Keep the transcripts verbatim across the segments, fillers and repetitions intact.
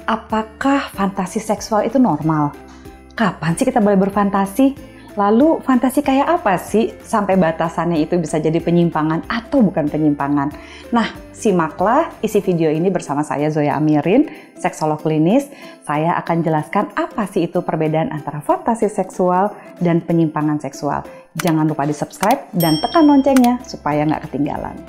Apakah fantasi seksual itu normal? Kapan sih kita boleh berfantasi? Lalu fantasi kayak apa sih sampai batasannya itu bisa jadi penyimpangan atau bukan penyimpangan? Nah, simaklah isi video ini bersama saya Zoya Amirin, seksolog klinis. Saya akan jelaskan apa sih itu perbedaan antara fantasi seksual dan penyimpangan seksual. Jangan lupa di subscribe dan tekan loncengnya supaya nggak ketinggalan.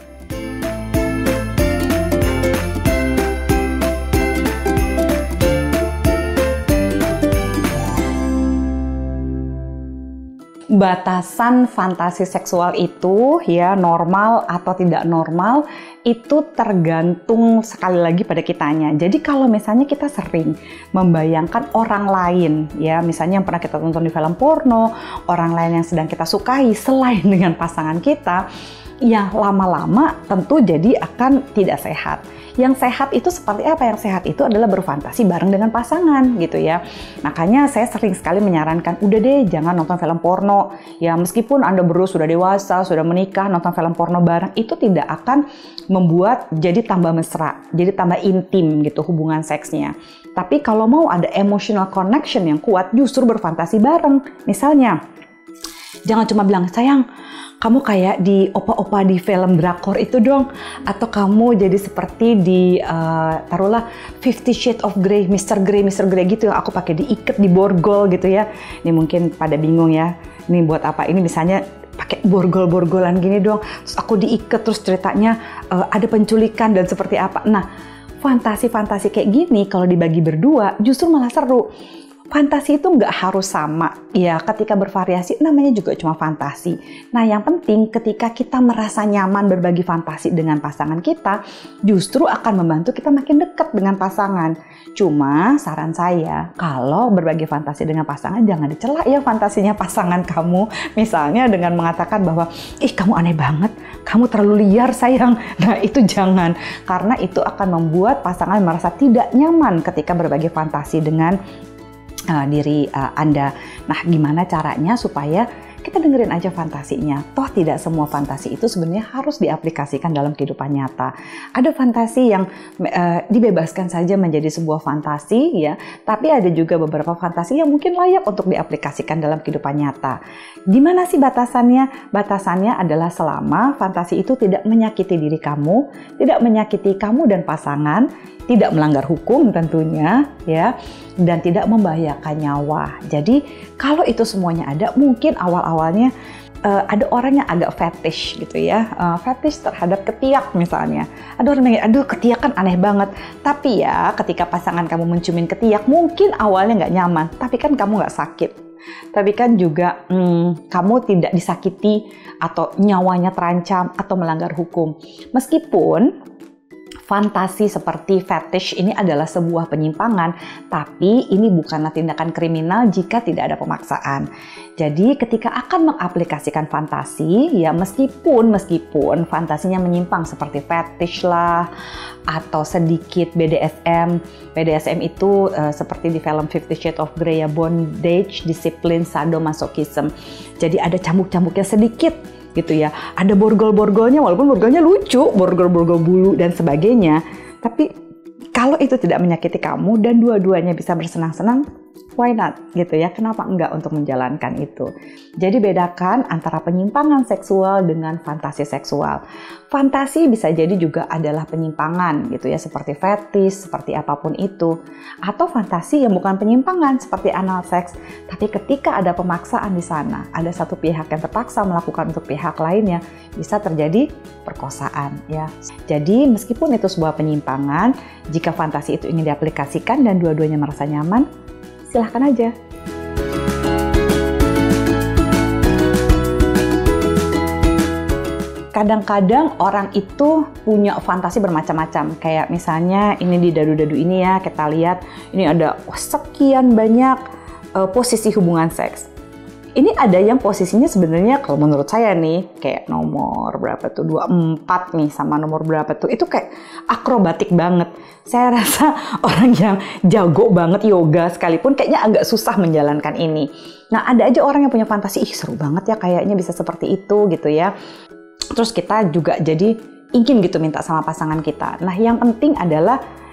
Batasan fantasi seksual itu ya normal atau tidak normal itu tergantung sekali lagi pada kitanya. Jadi kalau misalnya kita sering membayangkan orang lain ya, misalnya yang pernah kita tonton di film porno, orang lain yang sedang kita sukai selain dengan pasangan kita, ya lama-lama tentu jadi akan tidak sehat. Yang sehat itu seperti apa? Yang sehat itu adalah berfantasi bareng dengan pasangan gitu ya. Makanya saya sering sekali menyarankan, udah deh jangan nonton film porno. Ya meskipun Anda berdua sudah dewasa, sudah menikah, nonton film porno bareng itu tidak akan membuat jadi tambah mesra, jadi tambah intim gitu hubungan seksnya. Tapi kalau mau ada emotional connection yang kuat, justru berfantasi bareng. Misalnya, jangan cuma bilang, sayang, kamu kayak di opa-opa di film drakor itu dong. Atau kamu jadi seperti di, uh, taruhlah Fifty Shades of Grey, Mister Grey, Mister Grey gitu yang aku pakai diikat di borgol gitu ya. Ini mungkin pada bingung ya, ini buat apa? Ini misalnya pakai borgol-borgolan gini dong. Terus aku diikat, terus ceritanya uh, ada penculikan dan seperti apa. Nah, fantasi-fantasi kayak gini kalau dibagi berdua justru malah seru. Fantasi itu nggak harus sama, ya ketika bervariasi namanya juga cuma fantasi. Nah yang penting ketika kita merasa nyaman berbagi fantasi dengan pasangan kita, justru akan membantu kita makin dekat dengan pasangan. Cuma saran saya, kalau berbagi fantasi dengan pasangan jangan dicela ya fantasinya pasangan kamu. Misalnya dengan mengatakan bahwa, ih kamu aneh banget, kamu terlalu liar sayang. Nah itu jangan, karena itu akan membuat pasangan merasa tidak nyaman ketika berbagi fantasi dengan Uh, diri uh, Anda. Nah, gimana caranya supaya kita dengerin aja fantasinya. Toh tidak semua fantasi itu sebenarnya harus diaplikasikan dalam kehidupan nyata. Ada fantasi yang uh, dibebaskan saja menjadi sebuah fantasi ya, tapi ada juga beberapa fantasi yang mungkin layak untuk diaplikasikan dalam kehidupan nyata. Di mana sih batasannya? Batasannya adalah selama fantasi itu tidak menyakiti diri kamu, tidak menyakiti kamu dan pasangan, tidak melanggar hukum tentunya ya, dan tidak membahayakan nyawa. Jadi kalau itu semuanya ada, mungkin awal-awalnya uh, ada orang yang agak fetish gitu ya, uh, fetish terhadap ketiak misalnya. Ada orang yang, aduh ketiak kan aneh banget. Tapi ya ketika pasangan kamu menciumin ketiak, mungkin awalnya nggak nyaman, tapi kan kamu nggak sakit. Tapi kan juga hmm, kamu tidak disakiti atau nyawanya terancam atau melanggar hukum. Meskipun fantasi seperti fetish ini adalah sebuah penyimpangan, tapi ini bukanlah tindakan kriminal jika tidak ada pemaksaan. Jadi ketika akan mengaplikasikan fantasi, ya meskipun meskipun fantasinya menyimpang seperti fetish lah, atau sedikit B D S M. B D S M itu uh, seperti di film Fifty Shades of Grey ya, bondage, disiplin, sadomasochism. Jadi ada cambuk-cambuknya sedikit gitu ya, ada borgol-borgolnya walaupun borgolnya lucu, borgol-borgol bulu dan sebagainya. Tapi kalau itu tidak menyakiti kamu dan dua-duanya bisa bersenang-senang, why not gitu ya, kenapa enggak untuk menjalankan itu. Jadi bedakan antara penyimpangan seksual dengan fantasi seksual. Fantasi bisa jadi juga adalah penyimpangan gitu ya, seperti fetish, seperti apapun itu. Atau fantasi yang bukan penyimpangan seperti anal sex, tapi ketika ada pemaksaan di sana, ada satu pihak yang terpaksa melakukan untuk pihak lainnya, bisa terjadi perkosaan ya. Jadi meskipun itu sebuah penyimpangan, jika fantasi itu ingin diaplikasikan dan dua-duanya merasa nyaman, silahkan aja. Kadang-kadang orang itu punya fantasi bermacam-macam. Kayak misalnya ini di dadu-dadu ini ya, kita lihat ini ada oh, sekian banyak uh, posisi hubungan seks. Ini ada yang posisinya sebenarnya kalau menurut saya nih kayak nomor berapa tuh, dua puluh empat nih sama nomor berapa tuh, itu kayak akrobatik banget. Saya rasa orang yang jago banget yoga sekalipun kayaknya agak susah menjalankan ini. Nah ada aja orang yang punya fantasi, ih seru banget ya kayaknya bisa seperti itu gitu ya. Terus kita juga jadi ingin gitu minta sama pasangan kita. Nah yang penting adalah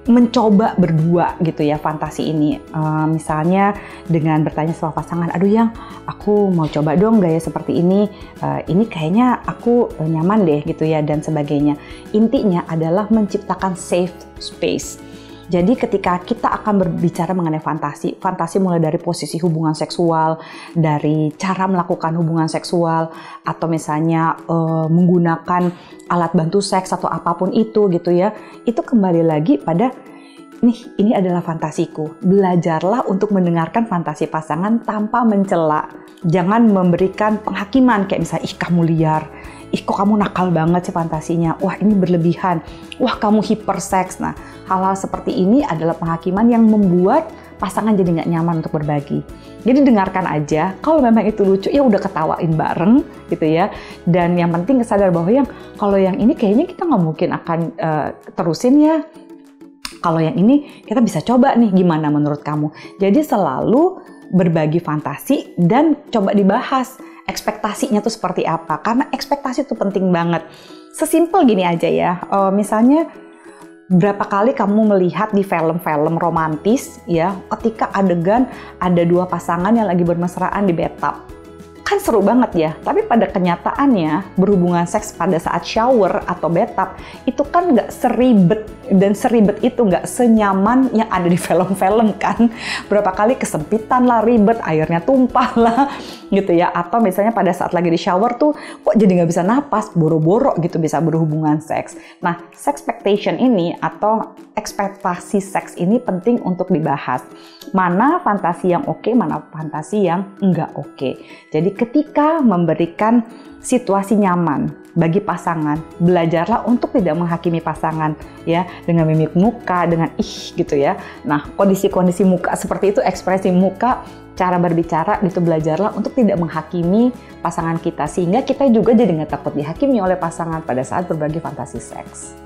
mencoba berdua gitu ya fantasi ini. Uh, misalnya dengan bertanya sama pasangan, aduh yang aku mau coba dong gaya seperti ini, uh, ini kayaknya aku uh, nyaman deh gitu ya dan sebagainya. Intinya adalah menciptakan safe space. Jadi ketika kita akan berbicara mengenai fantasi, fantasi mulai dari posisi hubungan seksual, dari cara melakukan hubungan seksual, atau misalnya uh, menggunakan alat bantu seks atau apapun itu gitu ya, itu kembali lagi pada nih, ini adalah fantasiku. Belajarlah untuk mendengarkan fantasi pasangan tanpa mencela. Jangan memberikan penghakiman kayak misalnya, ih kamu liar, ih kok kamu nakal banget sih fantasinya, wah ini berlebihan, wah kamu hiperseks. Nah, hal-hal seperti ini adalah penghakiman yang membuat pasangan jadi nggak nyaman untuk berbagi. Jadi dengarkan aja, kalau memang itu lucu ya udah ketawain bareng gitu ya. Dan yang penting sadar bahwa yang kalau yang ini kayaknya kita nggak mungkin akan uh, terusin ya. Kalau yang ini kita bisa coba nih, gimana menurut kamu? Jadi selalu berbagi fantasi dan coba dibahas ekspektasinya tuh seperti apa. Karena ekspektasi itu penting banget. Sesimpel gini aja ya, uh, misalnya berapa kali kamu melihat di film-film romantis ya, ketika adegan ada dua pasangan yang lagi bermesraan di bathtub. Kan seru banget ya, tapi pada kenyataannya berhubungan seks pada saat shower atau bathtub itu kan nggak seribet dan seribet itu, nggak senyaman yang ada di film-film kan. Berapa kali kesempitan lah, ribet, airnya tumpah lah gitu ya. Atau misalnya pada saat lagi di shower tuh kok jadi nggak bisa napas, boro-boro gitu bisa berhubungan seks. Nah, sex expectation ini atau ekspektasi seks ini penting untuk dibahas. Mana fantasi yang oke, mana fantasi yang enggak oke. Jadi ketika memberikan situasi nyaman bagi pasangan, belajarlah untuk tidak menghakimi pasangan ya dengan mimik muka, dengan ih gitu ya. Nah, kondisi-kondisi muka seperti itu, ekspresi muka, cara berbicara gitu, belajarlah untuk tidak menghakimi pasangan kita sehingga kita juga jadi nggak takut dihakimi oleh pasangan pada saat berbagi fantasi seks.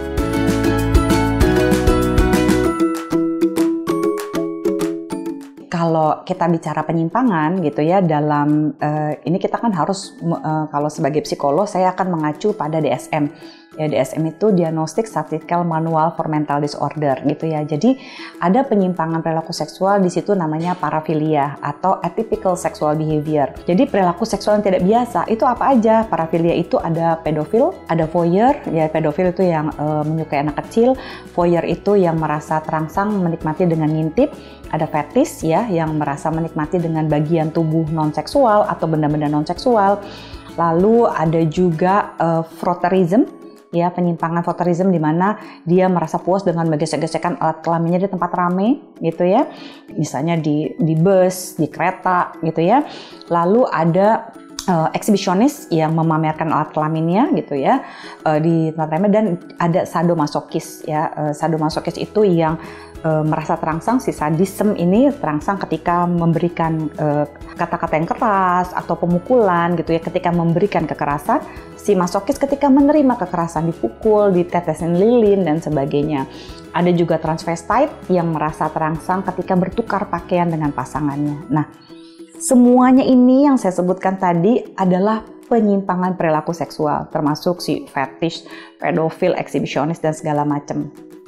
Kalau kita bicara penyimpangan gitu ya dalam uh, ini kita kan harus uh, kalau sebagai psikolog saya akan mengacu pada D S M. Ya, D S M itu Diagnostic Statistical Manual for Mental Disorder gitu ya. Jadi ada penyimpangan perilaku seksual di situ namanya parafilia atau atypical sexual behavior. Jadi perilaku seksual yang tidak biasa itu apa aja? Parafilia itu ada pedofil, ada voyeur, ya pedofil itu yang uh, menyukai anak kecil, voyeur itu yang merasa terangsang menikmati dengan ngintip, ada fetish ya yang merasa menikmati dengan bagian tubuh non seksual atau benda-benda non seksual. Lalu ada juga uh, frotteurism. Ya, penyimpangan frotteurism di mana dia merasa puas dengan menggesek-gesekkan alat kelaminnya di tempat rame gitu ya. Misalnya di di bus, di kereta gitu ya. Lalu ada uh, eksibisionis yang memamerkan alat kelaminnya gitu ya uh, di tempat rame, dan ada sadomasokis ya. Uh, sadomasokis itu yang uh, merasa terangsang, si sadism ini terangsang ketika memberikan uh, kata-kata yang keras atau pemukulan gitu ya, ketika memberikan kekerasan. Si masokis ketika menerima kekerasan, dipukul, ditetesin lilin, dan sebagainya. Ada juga transvestite yang merasa terangsang ketika bertukar pakaian dengan pasangannya. Nah, semuanya ini yang saya sebutkan tadi adalah penyimpangan perilaku seksual, termasuk si fetish, pedofil, eksibisionis, dan segala macam.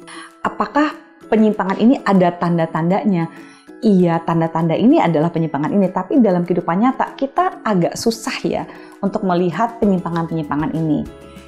Apakah penyimpangan ini ada tanda-tandanya? Iya, tanda-tanda ini adalah penyimpangan ini, tapi dalam kehidupan nyata kita agak susah ya untuk melihat penyimpangan-penyimpangan ini.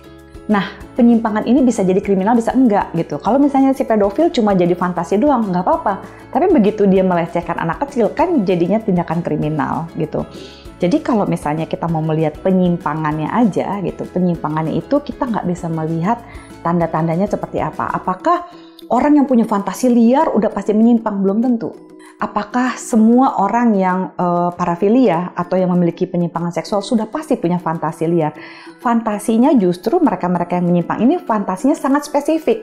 Nah, penyimpangan ini bisa jadi kriminal, bisa enggak gitu. Kalau misalnya si pedofil cuma jadi fantasi doang, nggak apa-apa. Tapi begitu dia melecehkan anak kecil, kan jadinya tindakan kriminal gitu. Jadi kalau misalnya kita mau melihat penyimpangannya aja gitu, penyimpangannya itu kita nggak bisa melihat tanda-tandanya seperti apa. Apakah orang yang punya fantasi liar udah pasti menyimpang? Belum tentu. Apakah semua orang yang uh, parafilia atau yang memiliki penyimpangan seksual sudah pasti punya fantasi liar? Fantasinya justru mereka-mereka yang menyimpang ini fantasinya sangat spesifik.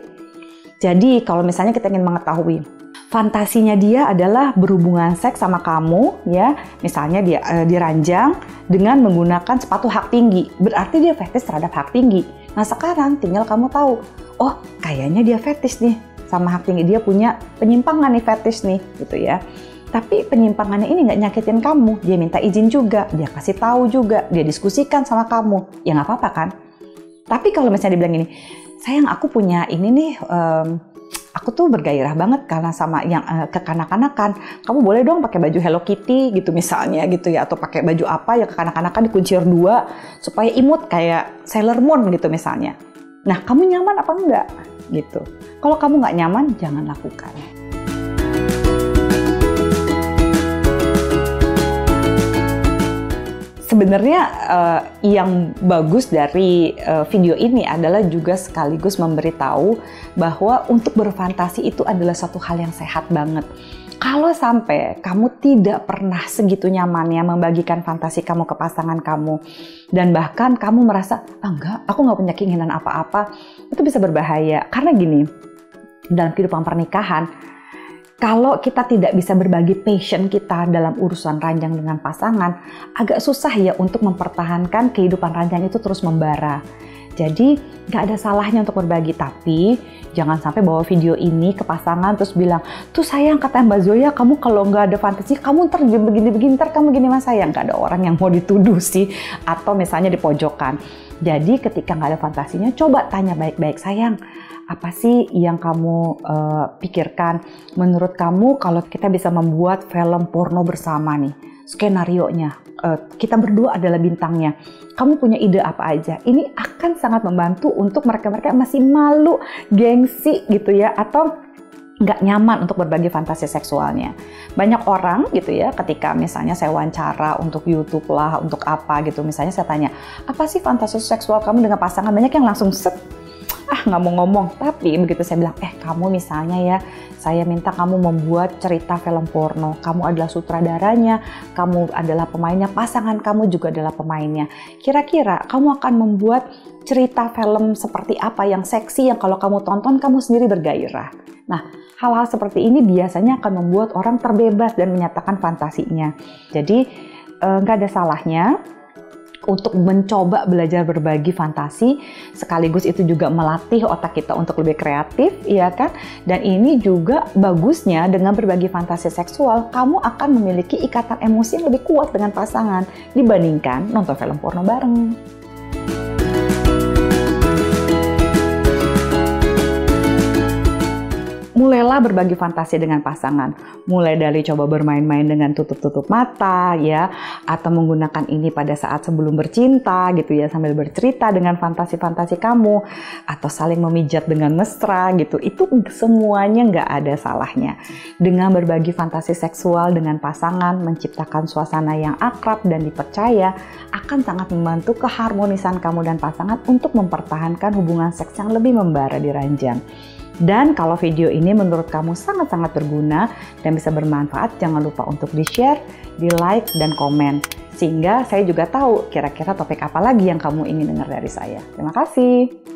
Jadi kalau misalnya kita ingin mengetahui fantasinya dia adalah berhubungan seks sama kamu ya, misalnya dia uh, diranjang dengan menggunakan sepatu hak tinggi, berarti dia fetish terhadap hak tinggi. Nah sekarang tinggal kamu tahu, oh kayaknya dia fetish nih sama hak tinggi, dia punya penyimpangan nih, fetish nih gitu ya. Tapi penyimpangannya ini nggak nyakitin kamu, dia minta izin juga, dia kasih tahu juga, dia diskusikan sama kamu, ya nggak apa-apa kan. Tapi kalau misalnya dibilang gini, sayang aku punya ini nih um, aku tuh bergairah banget karena sama yang uh, kekanak-kanakan. Kamu boleh dong pakai baju Hello Kitty gitu misalnya gitu ya, atau pakai baju apa yang kekanak-kanakan dikuncir dua supaya imut kayak Sailor Moon gitu misalnya. Nah, kamu nyaman apa enggak gitu. Kalau kamu nggak nyaman, jangan lakukan. Sebenarnya uh, yang bagus dari uh, video ini adalah juga sekaligus memberitahu bahwa untuk berfantasi itu adalah satu hal yang sehat banget. Kalau sampai kamu tidak pernah segitu nyamannya membagikan fantasi kamu ke pasangan kamu, dan bahkan kamu merasa, ah, enggak, aku nggak punya keinginan apa-apa, itu bisa berbahaya. Karena gini, dalam kehidupan pernikahan, kalau kita tidak bisa berbagi passion kita dalam urusan ranjang dengan pasangan, agak susah ya untuk mempertahankan kehidupan ranjang itu terus membara. Jadi nggak ada salahnya untuk berbagi, tapi jangan sampai bawa video ini ke pasangan terus bilang, tuh sayang kata Mbak Zoya, kamu kalau nggak ada fantasi, kamu ntar begini-begini, ntar kamu gini mas sayang. Nggak ada orang yang mau dituduh sih, atau misalnya di pojokan. Jadi ketika nggak ada fantasinya, coba tanya baik-baik, sayang, apa sih yang kamu uh, pikirkan? Menurut kamu kalau kita bisa membuat film porno bersama nih, skenarionya, uh, kita berdua adalah bintangnya. Kamu punya ide apa aja? Ini akan sangat membantu untuk mereka-mereka masih malu, gengsi gitu ya, atau nggak nyaman untuk berbagi fantasi seksualnya. Banyak orang gitu ya, ketika misalnya saya wawancara untuk YouTube lah, untuk apa gitu, misalnya saya tanya, apa sih fantasi seksual kamu dengan pasangan? Banyak yang langsung set, ah nggak mau ngomong. Tapi begitu saya bilang, eh kamu misalnya ya, saya minta kamu membuat cerita film porno, kamu adalah sutradaranya, kamu adalah pemainnya, pasangan kamu juga adalah pemainnya. Kira-kira kamu akan membuat cerita film seperti apa yang seksi, yang kalau kamu tonton kamu sendiri bergairah. Nah, hal-hal seperti ini biasanya akan membuat orang terbebas dan menyatakan fantasinya. Jadi nggak ada salahnya untuk mencoba belajar berbagi fantasi, sekaligus itu juga melatih otak kita untuk lebih kreatif, ya kan? Dan ini juga bagusnya dengan berbagi fantasi seksual, kamu akan memiliki ikatan emosi yang lebih kuat dengan pasangan dibandingkan nonton film porno bareng. Mulailah berbagi fantasi dengan pasangan. Mulai dari coba bermain-main dengan tutup-tutup mata ya, atau menggunakan ini pada saat sebelum bercinta gitu ya, sambil bercerita dengan fantasi-fantasi kamu, atau saling memijat dengan mesra gitu. Itu semuanya nggak ada salahnya. Dengan berbagi fantasi seksual dengan pasangan, menciptakan suasana yang akrab dan dipercaya akan sangat membantu keharmonisan kamu dan pasangan untuk mempertahankan hubungan seks yang lebih membara di ranjang. Dan kalau video ini menurut kamu sangat-sangat berguna dan bisa bermanfaat, jangan lupa untuk di-share, di-like, dan komen. Sehingga saya juga tahu kira-kira topik apa lagi yang kamu ingin dengar dari saya. Terima kasih.